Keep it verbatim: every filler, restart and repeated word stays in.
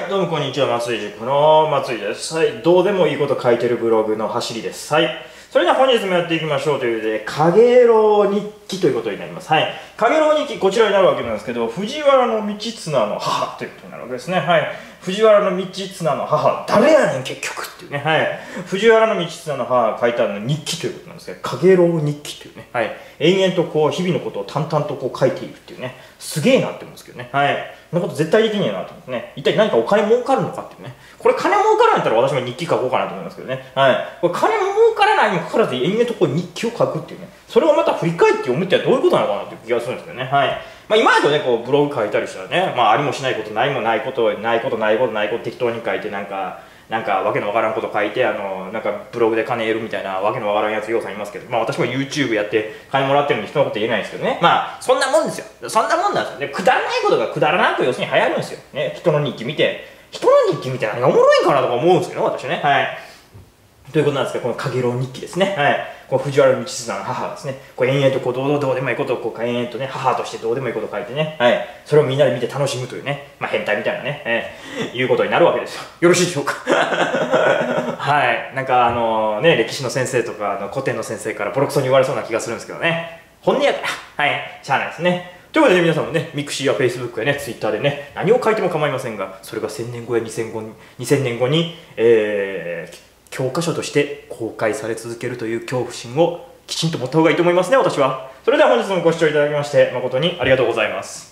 、どうもこんにちは、松井塾の松井です。はい、どうでもいいこと書いてるブログの走りです。はい。それでは本日もやっていきましょうということで、かげろう日記ということになります。はい。かげろう日記、こちらになるわけなんですけど、藤原道綱の母ということになるわけですね。はい。藤原道綱の母、誰やねん結局っていうね。はい。藤原道綱の母が書いたの日記ということなんですけど、かげろう日記というね。はい。延々とこう、日々のことを淡々とこう書いているっていうね。すげえなって思うんですけどね。はい。そんなこと絶対できねえなと思ってね。一体何かお金儲かるのかっていうね。これ金儲からないんだったら私も日記書こうかなと思いますけどね。はい。これ金儲からないにもかかわらず延々とこう日記を書くっていうね。それをまた振り返って読むってどういうことなのかなっていう気がするんですけどね。はい。まあ今だとね、こうブログ書いたりしたらね、まあありもしないこと、ないもないこと、ないこと、ないこと、ないこと適当に書いてなんか、なんかわけのわからんこと書いて、あの、なんかブログで金得るみたいなわけのわからんやつようさんいますけど、まあ私も YouTube やって金もらってるんで人のこと言えないんですけどね。まあそんなもんですよ。そんなもんなんですよ。で、くだらないことがくだらなく要するに流行るんですよ。ね、人の日記見て、人の日記見て何がおもろいんかなとか思うんですけどね、私ね。はい。ということなんですけど、このかげろう日記ですね。はい。この藤原道綱の母ですね。こう延々とこうどうどうでもいいことをこう延々とね、母としてどうでもいいことを書いてね。はい。それをみんなで見て楽しむというね。まあ変態みたいなね。えー、いうことになるわけですよ。よろしいでしょうか。はい。なんかあのね、歴史の先生とかあの古典の先生からボロクソに言われそうな気がするんですけどね。本音やから。はい。しゃあないですね。ということで皆さんもね、ミクシーやフェイスブックやね、ツイッターでね、何を書いても構いませんが、それがせんねんごやにせんねんごに、えー、教科書として公開され続けるという恐怖心をきちんと持った方がいいと思いますね、私は。それでは本日もご視聴いただきまして誠にありがとうございます。